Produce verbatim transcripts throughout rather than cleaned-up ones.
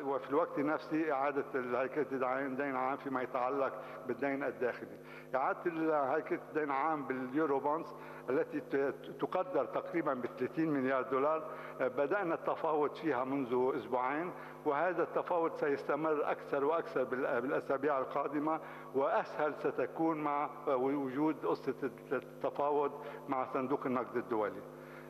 وفي الوقت نفسه إعادة هيكلة الدين العام فيما يتعلق بالدين الداخلي. إعادة هيكلة الدين العام باليورو بونز التي تقدر تقريبا ب ثلاثين مليار دولار، بدأنا التفاوض فيها منذ أسبوعين، وهذا التفاوض سيستمر أكثر وأكثر بالأسابيع القادمة، وأسهل ستكون مع وجود قصة التفاوض مع صندوق النقد الدولي.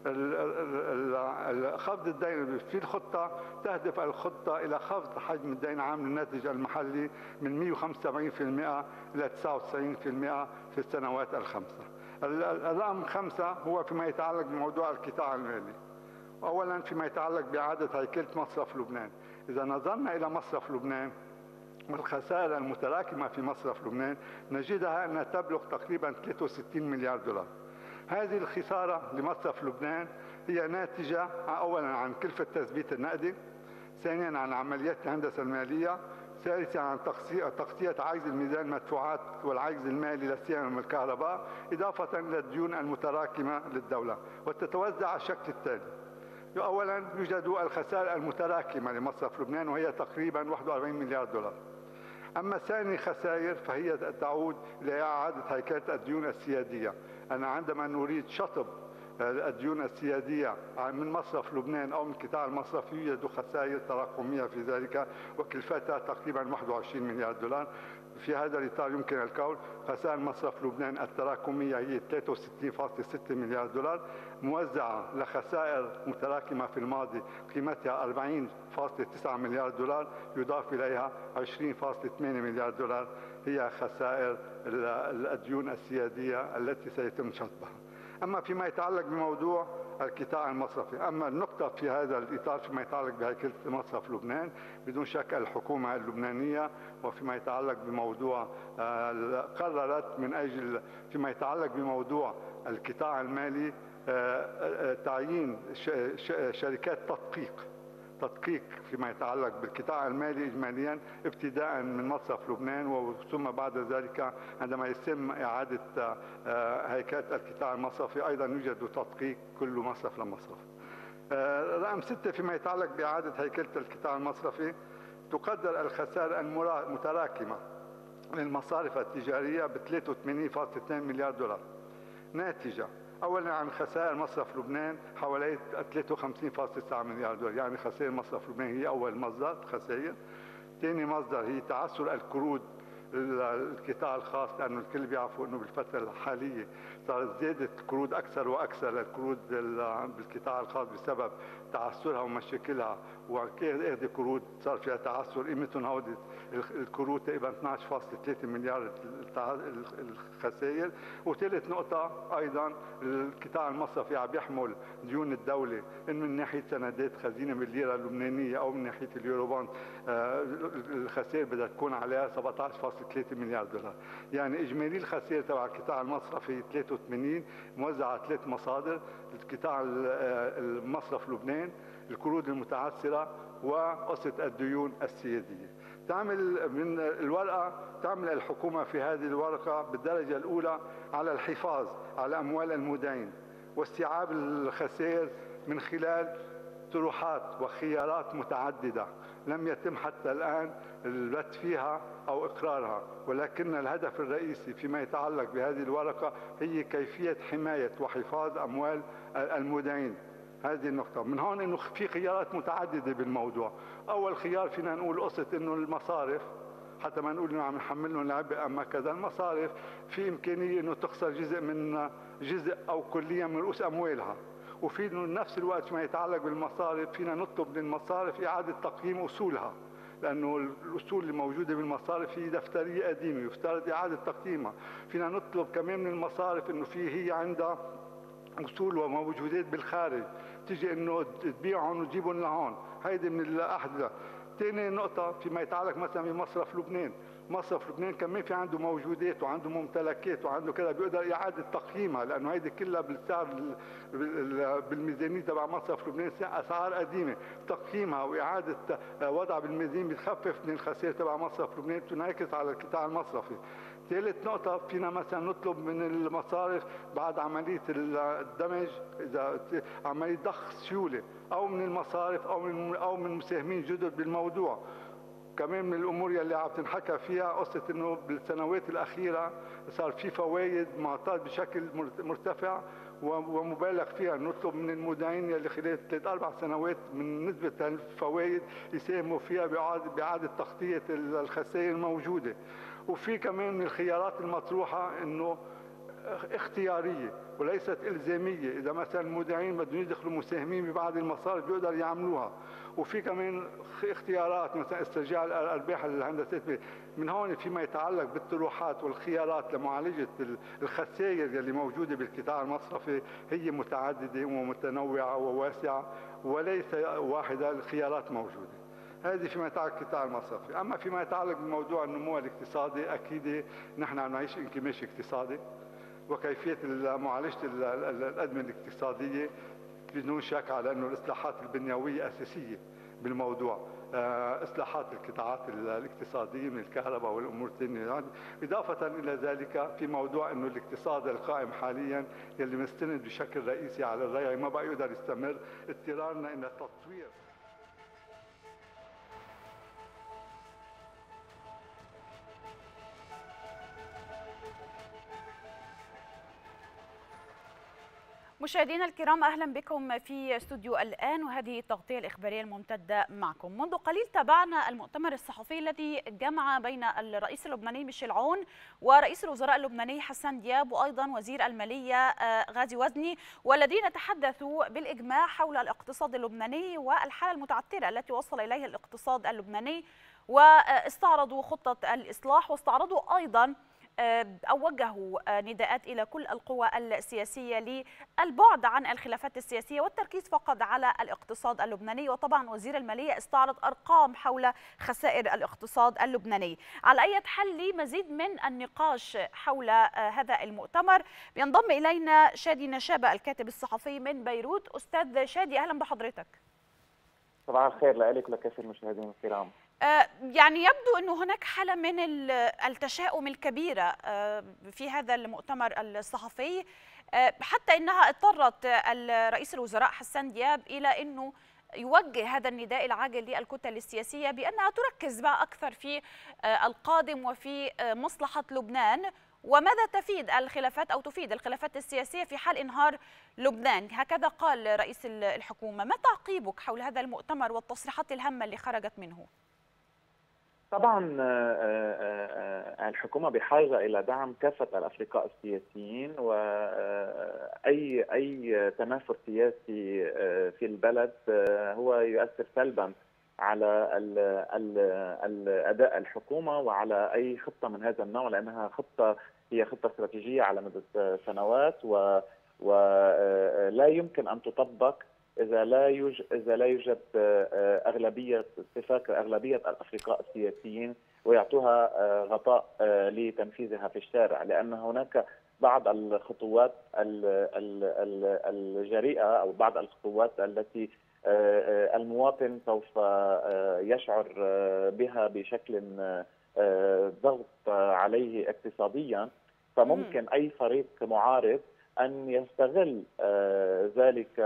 خفض الدين في الخطة تهدف الخطة إلى خفض حجم الدين العام للناتج المحلي من مئة وخمسة وسبعين بالمئة إلى تسعة وتسعين بالمئة في السنوات الخمسة. الرقم خمسة هو فيما يتعلق بموضوع القطاع المالي. أولا فيما يتعلق بإعادة هيكلة مصرف لبنان. إذا نظرنا إلى مصرف لبنان والخسائر المتراكمة في مصرف لبنان نجدها أنها تبلغ تقريبا ثلاثة وستين مليار دولار. هذه الخسارة لمصرف لبنان هي ناتجة أولا عن كلفة تثبيت النقدي، ثانيا عن عمليات الهندسة المالية، ثالثا عن تغطية عجز الميزان المدفوعات والعجز المالي لا سيما من الكهرباء، إضافة إلى الديون المتراكمة للدولة، وتتوزع على الشكل التالي. أولا يوجد الخسائر المتراكمة لمصرف لبنان وهي تقريبا واحد وأربعين مليار دولار. أما ثاني خسائر فهي تعود إلى إعادة هيكلة الديون السيادية. أنا عندما نريد شطب الديون السيادية من مصرف لبنان أو من القطاع المصرفي يوجد خسائر تراكمية في ذلك وكلفتها تقريبا واحد وعشرين مليار دولار. في هذا الإطار يمكن القول خسائر مصرف لبنان التراكمية هي ثلاثة وستين فاصلة ستة مليار دولار، موزعة لخسائر متراكمة في الماضي قيمتها أربعين فاصلة تسعة مليار دولار، يضاف إليها عشرين فاصلة ثمانية مليار دولار هي خسائر الديون السيادية التي سيتم شطبها. أما فيما يتعلق بموضوع القطاع المصرفي، أما النقطة في هذا الإطار فيما يتعلق بهيكلة مصرف لبنان بدون شك الحكومة اللبنانية، وفيما يتعلق بموضوع قررت من أجل فيما يتعلق بموضوع القطاع المالي تعيين شركات تدقيق تدقيق فيما يتعلق بالقطاع المالي إجماليا ابتداء من مصرف لبنان، وثم بعد ذلك عندما يتم إعادة هيكلة القطاع المصرفي أيضا يوجد تدقيق كل مصرف لمصرف. رقم ستة فيما يتعلق بإعادة هيكلة القطاع المصرفي، تقدر الخسائر المتراكمة للمصارف التجارية ب ثلاثة وثمانين فاصلة اثنين مليار دولار، ناتجة أولا عن خسائر مصرف لبنان حوالي ثلاثة وخمسين فاصلة تسعة مليار دولار، يعني خسائر مصرف لبنان هي أول مصدر خسائر. ثاني مصدر هي تعثر القروض القطاع الخاص، لأنه الكل بيعرفوا أنه بالفترة الحالية صارت زيادة القروض أكثر وأكثر للقروض بالقطاع الخاص بسبب تعثرها ومشاكلها، وهذه قروض صار فيها تعثر قيمتهم هودي القروض تقريبا اثنعش فاصلة ثلاثة مليار الخسائر. وثالث نقطة أيضا القطاع المصرفي عم يحمل ديون الدولة إن من ناحية سندات خزينة بالليرة اللبنانية أو من ناحية اليورو بوند، الخسائر بدها تكون عليها سبعة عشر فاصلة ثلاثة مليار دولار. يعني إجمالي الخسائر تبع القطاع المصرفي ثلاثة وثمانين موزعة على ثلاث مصادر: القطاع المصرف لبنان، القروض المتعثرة، وقصة الديون السيادية. تعمل من الورقة تعمل الحكومة في هذه الورقة بالدرجة الأولى على الحفاظ على أموال المدين واستيعاب الخسائر من خلال طروحات وخيارات متعددة لم يتم حتى الآن البت فيها أو إقرارها، ولكن الهدف الرئيسي فيما يتعلق بهذه الورقة هي كيفية حماية وحفاظ أموال المدين. هذه النقطة. من هون إنه في خيارات متعددة بالموضوع. أول خيار فينا نقول قصة إنه المصارف، حتى ما نقول إنه عم نحمل لهم العبء أما كذا، المصارف في إمكانية إنه تخسر جزء من جزء أو كليا من رؤوس أموالها، وفي نفس الوقت فيما يتعلق بالمصارف فينا نطلب من المصارف إعادة تقييم أصولها، لأنه الأصول اللي موجودة بالمصارف هي دفترية قديمة يفترض إعادة تقييمها. فينا نطلب كمان من المصارف إنه في هي عندها أصول وموجودات بالخارج تيجي إنه تبيعهم وتجيبهم لهون، هيدي من الأحدى. ثاني نقطة فيما يتعلق مثلا بمصرف لبنان، مصرف لبنان كمان في عنده موجودات وعنده ممتلكات وعنده كذا بيقدر إعادة تقييمها، لأنه هيدي كلها بالسعر بالميزانية تبع مصرف لبنان أسعار قديمة، تقييمها وإعادة وضعها بالميزانية بتخفف من الخسائر تبع مصرف لبنان، تنعكس على القطاع المصرفي. ثالث نقطة فينا مثلا نطلب من المصارف بعد عملية الدمج، إذا عملية ضخ سيولة أو من المصارف أو من أو من مساهمين جدد بالموضوع. كمان من الامور يلي عم تنحكى فيها قصه انه بالسنوات الاخيره صار في فوائد معطاه بشكل مرتفع ومبالغ فيها. نطلب من المودعين يلي خلال ثلاث اربع سنوات من نسبه الفوائد يساهموا فيها باعاده باعاده تغطيه الخسائر الموجوده. وفي كمان من الخيارات المطروحه انه اختياريه وليست الزاميه، اذا مثلا المودعين بدهم يدخلوا مساهمين ببعض المصارف بيقدروا يعملوها. وفي كمان اختيارات مثلا استرجاع الارباح الهندسيه. من هون فيما يتعلق بالطروحات والخيارات لمعالجه الخسائر اللي موجوده بالقطاع المصرفي هي متعدده ومتنوعه وواسعه وليس واحده، الخيارات موجوده. هذه فيما يتعلق بالقطاع المصرفي. اما فيما يتعلق بموضوع النمو الاقتصادي، اكيد نحن عم نعيش انكماش اقتصادي، وكيفيه معالجه الازمه الاقتصاديه بدون شك على انه الاصلاحات البنيويه اساسيه بالموضوع. اصلاحات القطاعات الاقتصاديه من الكهرباء والامور الثانيه. اضافه الى ذلك في موضوع انه الاقتصاد القائم حاليا يلي مستند بشكل رئيسي على الريع ما بقى يقدر يستمر، اضطرارنا الى تطوير مشاهدينا الكرام، أهلا بكم في استوديو الآن، وهذه التغطية الإخبارية الممتدة معكم. منذ قليل تابعنا المؤتمر الصحفي الذي جمع بين الرئيس اللبناني ميشيل عون ورئيس الوزراء اللبناني حسن دياب وأيضا وزير المالية غازي وزني، والذين تحدثوا بالإجماع حول الاقتصاد اللبناني والحالة المتعثرة التي وصل إليها الاقتصاد اللبناني، واستعرضوا خطة الإصلاح، واستعرضوا أيضا أو وجهوا نداءات إلى كل القوى السياسية للبعد عن الخلافات السياسية والتركيز فقط على الاقتصاد اللبناني. وطبعا وزير المالية استعرض أرقام حول خسائر الاقتصاد اللبناني. على أي حال لمزيد من النقاش حول هذا المؤتمر بينضم إلينا شادي نشابة الكاتب الصحفي من بيروت. أستاذ شادي، أهلا بحضرتك. صباح الخير لك ولكافة المشاهدين الكرام. يعني يبدو أنه هناك حالة من التشاؤم الكبيرة في هذا المؤتمر الصحفي، حتى أنها اضطرت رئيس الوزراء حسن دياب إلى أنه يوجه هذا النداء العاجل للكتل السياسية بأنها تركز بقى أكثر في القادم وفي مصلحة لبنان، وماذا تفيد الخلافات أو تفيد الخلافات السياسية في حال انهار لبنان. هكذا قال رئيس الحكومة. ما تعقيبك حول هذا المؤتمر والتصريحات الهامة اللي خرجت منه؟ طبعا الحكومة بحاجة إلى دعم كافة الأفرقاء السياسيين، وأي أي تنافر سياسي في البلد هو يؤثر سلبا على الأداء الحكومة وعلى أي خطة من هذا النوع، لأنها خطة هي خطة استراتيجية على مدى سنوات ولا يمكن أن تطبق إذا لا يوجد إذا لا يوجد أغلبية اتفاق أغلبية الأفرقاء السياسيين ويعطوها غطاء لتنفيذها في الشارع، لأن هناك بعض الخطوات الجريئة أو بعض الخطوات التي المواطن سوف يشعر بها بشكل ضغط عليه اقتصاديا، فممكن أي فريق معارض أن يستغل ذلك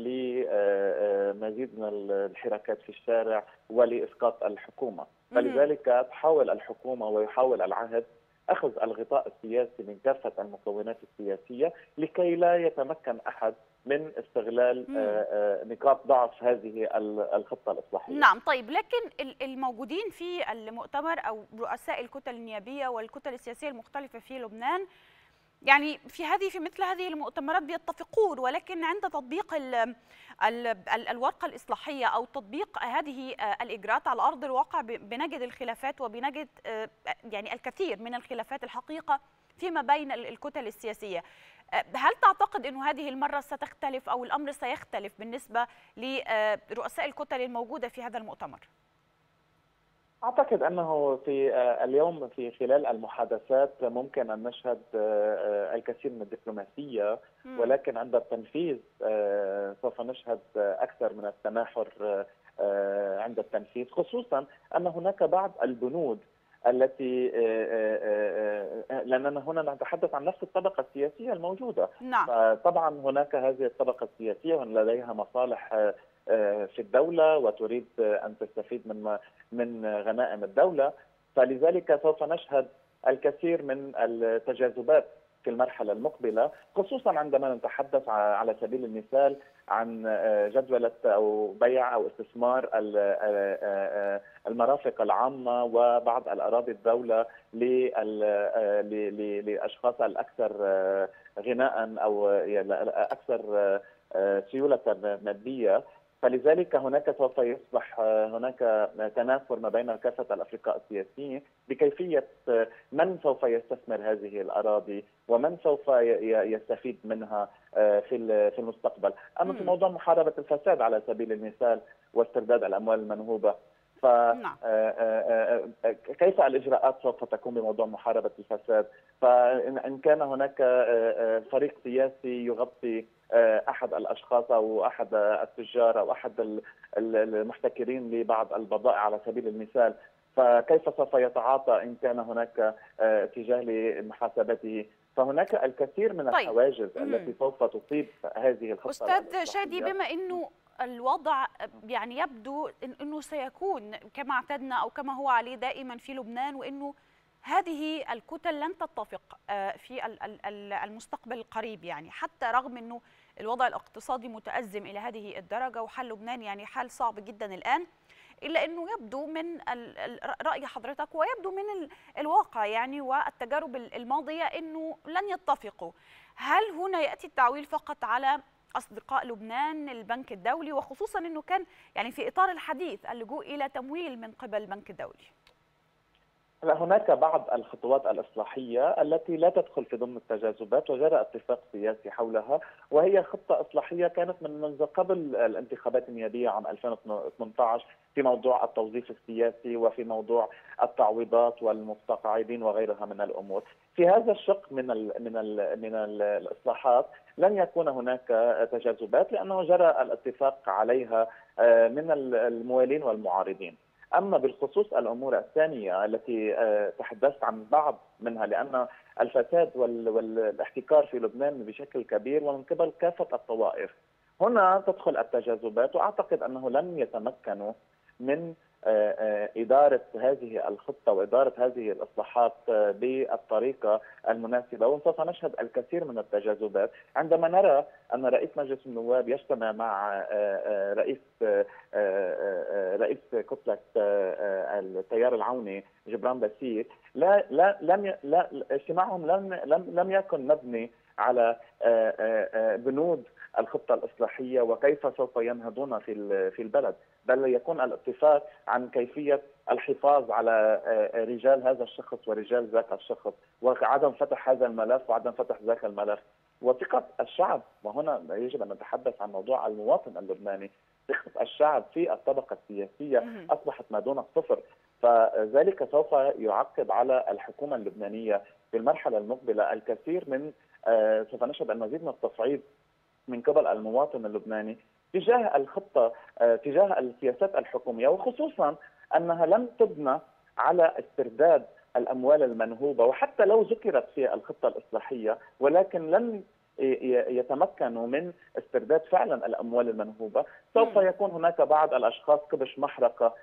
لمزيد من الحركات في الشارع ولإسقاط الحكومة. فلذلك تحاول الحكومة ويحاول العهد أخذ الغطاء السياسي من كافة المكونات السياسية لكي لا يتمكن أحد من استغلال مم. نقاط ضعف هذه الخطة الإصلاحية. نعم، طيب، لكن الموجودين في المؤتمر أو رؤساء الكتل النيابية والكتل السياسية المختلفة في لبنان يعني في هذه في مثل هذه المؤتمرات بيتفقون، ولكن عند تطبيق ال ال ال الورقة الإصلاحية أو تطبيق هذه الإجراءات على أرض الواقع بنجد الخلافات وبنجد يعني الكثير من الخلافات الحقيقة فيما بين الكتل السياسية. هل تعتقد أنه هذه المرة ستختلف أو الأمر سيختلف بالنسبة لرؤساء الكتل الموجودة في هذا المؤتمر؟ أعتقد أنه في اليوم في خلال المحادثات ممكن أن نشهد الكثير من الدبلوماسية، ولكن عند التنفيذ سوف نشهد أكثر من التناحر عند التنفيذ، خصوصا أن هناك بعض البنود التي لأننا هنا نتحدث عن نفس الطبقة السياسية الموجودة. نعم. فطبعا هناك هذه الطبقة السياسية ولديها مصالح في الدولة وتريد أن تستفيد من من غنائم الدولة، فلذلك سوف نشهد الكثير من التجاذبات في المرحلة المقبلة، خصوصا عندما نتحدث على سبيل المثال عن جدولة أو بيع أو استثمار المرافق العامة وبعض الأراضي الدولة للأشخاص الأكثر غناء أو أكثر سيولة مادية. فلذلك هناك سوف يصبح هناك تنافر ما بين كافة الأفرقاء السياسيين بكيفية من سوف يستثمر هذه الأراضي ومن سوف يستفيد منها في في المستقبل. أما في موضوع محاربة الفساد على سبيل المثال واسترداد الأموال المنهوبة، فكيف الإجراءات سوف تكون بموضوع محاربة الفساد؟ فإن كان هناك فريق سياسي يغطي أحد الأشخاص أو أحد التجار أو أحد المحتكرين لبعض البضائع على سبيل المثال، فكيف سوف يتعاطى إن كان هناك اتجاه لمحاسبته؟ فهناك الكثير من طيب. الحواجز مم. التي سوف تصيب هذه الخطة. أستاذ شادي، بما أنه الوضع يعني يبدو أنه سيكون كما اعتدنا أو كما هو عليه دائما في لبنان، وأنه هذه الكتل لن تتفق في المستقبل القريب، يعني حتى رغم أنه الوضع الاقتصادي متأزم إلى هذه الدرجة وحال لبنان يعني حال صعب جدا الآن، إلا أنه يبدو من رأي حضرتك ويبدو من الواقع يعني والتجارب الماضية أنه لن يتفقوا. هل هنا يأتي التعويل فقط على أصدقاء لبنان البنك الدولي، وخصوصا أنه كان يعني في إطار الحديث اللجوء إلى تمويل من قبل البنك الدولي؟ هناك بعض الخطوات الإصلاحية التي لا تدخل في ضمن التجاذبات وجرى اتفاق سياسي حولها، وهي خطة إصلاحية كانت من منذ قبل الانتخابات النيابية عام ألفين وثمانية عشر في موضوع التوظيف السياسي وفي موضوع التعويضات والمستقاعدين وغيرها من الأمور. في هذا الشق من ال من ال من ال الإصلاحات لن يكون هناك تجاذبات لأنه جرى الاتفاق عليها من الموالين والمعارضين. أما بالخصوص الأمور الثانية التي تحدثت عن بعض منها، لأن الفساد والاحتكار في لبنان بشكل كبير ومن قبل كافة الطوائف، هنا تدخل التجاذبات، وأعتقد أنه لن يتمكنوا من إدارة هذه الخطة وإدارة هذه الإصلاحات بالطريقة المناسبة، وسوف نشهد الكثير من التجاذبات عندما نرى أن رئيس مجلس النواب يجتمع مع رئيس رئيس كتلة التيار العوني جبران باسيل. لا لا لم لا اجتماعهم لم لم لم يكن مبني على بنود الخطة الإصلاحية وكيف سوف ينهضون في في البلد، بل يكون الاتفاق عن كيفية الحفاظ على رجال هذا الشخص ورجال ذاك الشخص، وعدم فتح هذا الملف وعدم فتح ذاك الملف، وثقة الشعب. وهنا يجب أن نتحدث عن موضوع المواطن اللبناني. ثقة الشعب في الطبقة السياسية أصبحت ما دون الصفر، فذلك سوف يعقب على الحكومة اللبنانية في المرحلة المقبلة الكثير من سوف نشهد المزيد من التصعيد من قبل المواطن اللبناني تجاه الخطة تجاه السياسات الحكومية، وخصوصا أنها لم تبنى على استرداد الأموال المنهوبة، وحتى لو ذكرت في الخطة الإصلاحية ولكن لم يتمكنوا من استرداد فعلا الأموال المنهوبة. سوف يكون هناك بعض الأشخاص كبش محرقة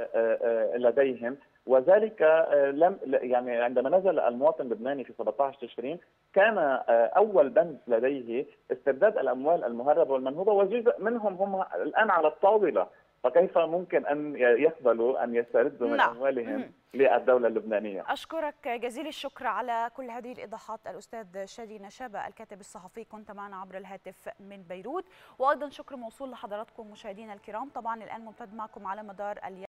لديهم، وذلك لم يعني عندما نزل المواطن اللبناني في سبعة عشر تشرين كان أول بند لديه استرداد الأموال المهربة والمنهوبة، وجزء منهم هم الآن على الطاولة، فكيف ممكن أن يقبلوا أن يستردوا من أموالهم للدولة اللبنانية؟ أشكرك جزيل الشكر على كل هذه الإيضاحات الأستاذ شادي نشابة الكاتب الصحفي، كنت معنا عبر الهاتف من بيروت. وأيضا شكر موصول لحضراتكم مشاهدينا الكرام. طبعا الآن ممتد معكم على مدار اليوم